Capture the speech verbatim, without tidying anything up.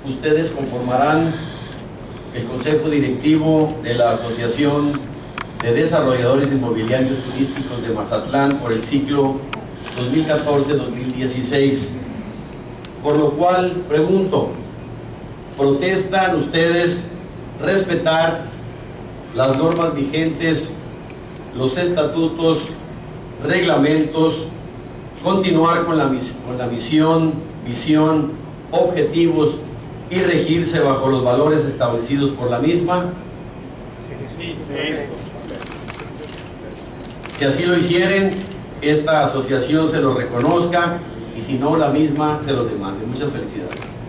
ustedes conformarán el Consejo Directivo de la Asociación de Desarrolladores Inmobiliarios Turísticos de Mazatlán por el ciclo dos mil catorce dos mil dieciséis. Por lo cual, pregunto, ¿protestan ustedes respetar las normas vigentes, los estatutos, reglamentos, continuar con la, mis con la misión, visión, objetivos y regirse bajo los valores establecidos por la misma? Sí, si así lo hicieren, esta asociación se lo reconozca, y si no, la misma se lo demande. Muchas felicidades.